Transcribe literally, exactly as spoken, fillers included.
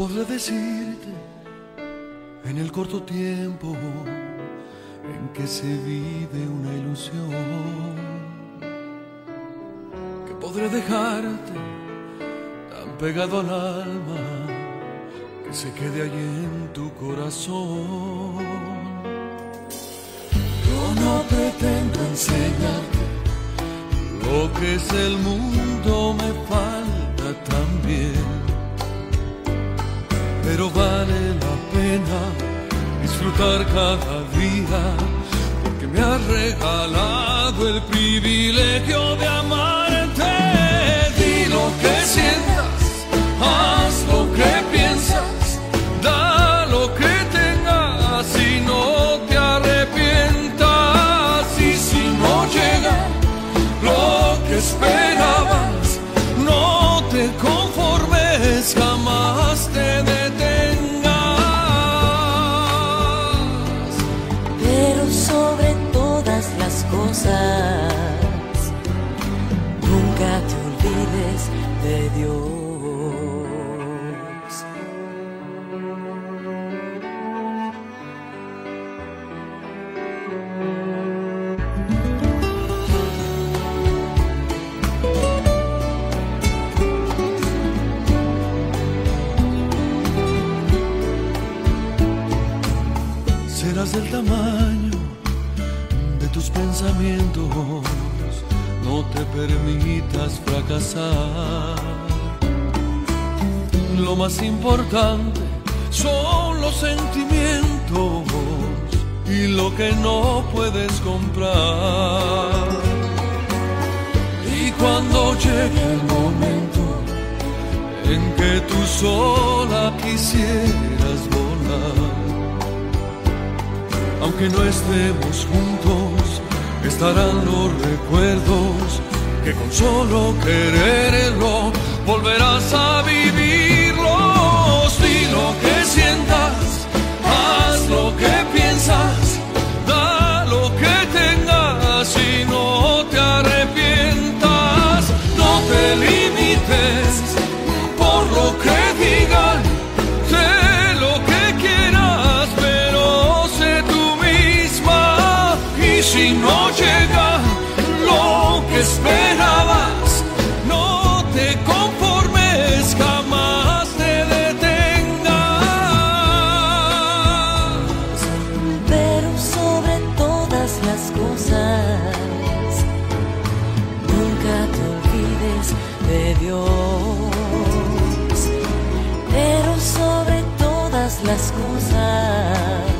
podré decirte en el corto tiempo en que se vive una ilusión, que podré dejarte tan pegado al alma que se quede allí en tu corazón. Yo no pretendo enseñarte lo que es el mundo, me falta también, pero vale la pena disfrutar cada día, porque me has regalado el privilegio de amarte. Di lo que sientas, haz lo que piensas, da lo que tengas y no te arrepientas. Y si no llega lo que esperabas, no te conformes, jamás te detengas. Pero sobre todas las cosas, nunca te olvides de Dios. Serás del tamaño de tus pensamientos, no te permitas fracasar. Lo más importante son los sentimientos y lo que no puedes comprar. Y cuando llegue el momento en que tú sola quisieras volar, aunque no estemos juntos, estarán los recuerdos que con solo quererlo volverás a vivirlos. Di lo que sientas, haz lo que piensas, da lo que tengas y no te arrepientas. No te limites por lo que digan, sé lo que quieras, pero sé tú misma. Y si no llega lo que esperabas, no te conformes, jamás te detengas. Pero sobre todas las cosas, nunca te olvides de Dios. Pero sobre todas las cosas,